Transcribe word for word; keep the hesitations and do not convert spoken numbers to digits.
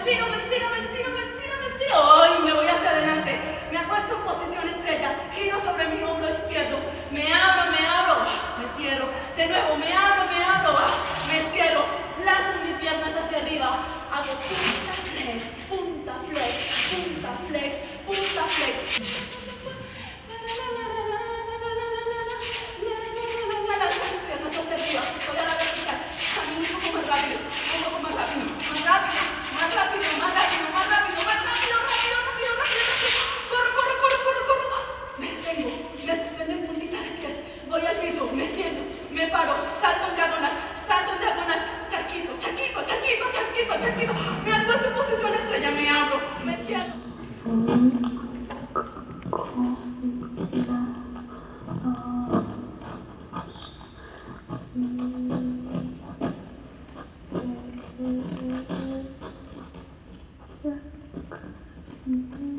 estiro, me estiro, me estiro, me estiro, me estiro. ¡Ay! Me voy hacia adelante. Me acuesto en posición estrella. Giro sobre mi hombro izquierdo. Me abro, me abro. Me cierro. De nuevo, me abro, me abro. Me cierro. Lanzo mis piernas hacia arriba. Hago punta flex, punta flex, punta flex, punta flex. Lanzo mis piernas hacia arriba. Voy a la vertical. Camino un poco más rápido. Un poco más rápido. Más rápido. Más rápido. Más rápido. Más rápido. Más rápido. Rápido, rápido, rápido, rápido. Corro, corro, corro, corro, corro. Me detengo. Me suspendo en puntita de pies. Voy al piso. Me siento. Me paro. Salto en diagonal. Salto en diagonal. Charquito, charquito, charquito, charquito, charquito. Me acuesto en posición estrella. Me abro. Me cierro. Mm-hmm.